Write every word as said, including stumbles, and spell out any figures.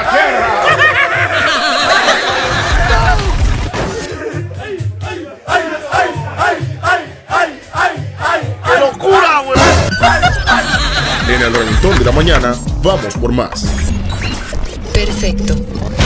la tierra! ¡Qué locura, güey! En el reventón de la mañana, vamos por más. Perfecto.